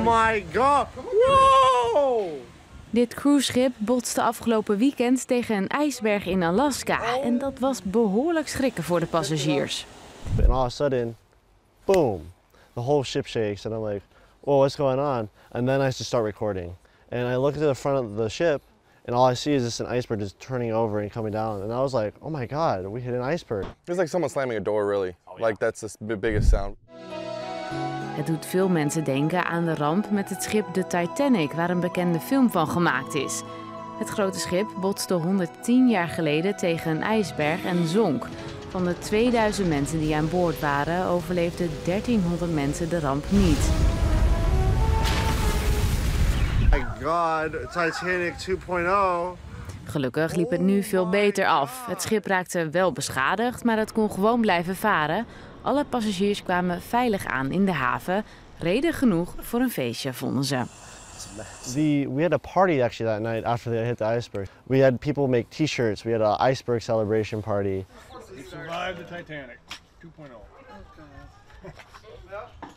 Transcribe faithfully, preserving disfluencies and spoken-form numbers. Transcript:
my god! Wow! Dit cruiseschip botste afgelopen weekend tegen een ijsberg in Alaska. En dat was behoorlijk schrikken voor de passagiers. And all of a sudden, boom, the whole ship shakes and I'm like, whoa, what's going on? And then I just start recording. And I look to the front of the ship and all I see is just an iceberg just turning over and coming down. And I was like, oh my god, we hit an iceberg. It's like someone slamming a door, really. Oh, yeah. Like that's the biggest sound. Het doet veel mensen denken aan de ramp met het schip de Titanic, waar een bekende film van gemaakt is. Het grote schip botste honderdtien jaar geleden tegen een ijsberg en zonk. Van de tweeduizend mensen die aan boord waren, overleefden dertienhonderd mensen de ramp niet. My god, Titanic twee punt nul. Gelukkig liep het nu veel beter af. Het schip raakte wel beschadigd, maar het kon gewoon blijven varen. Alle passagiers kwamen veilig aan in de haven. Reden genoeg voor een feestje, vonden ze. The, we had a party actually that night after they hit the iceberg. We had people make t-shirts. We had an iceberg celebration party. We survived the Titanic twee punt nul.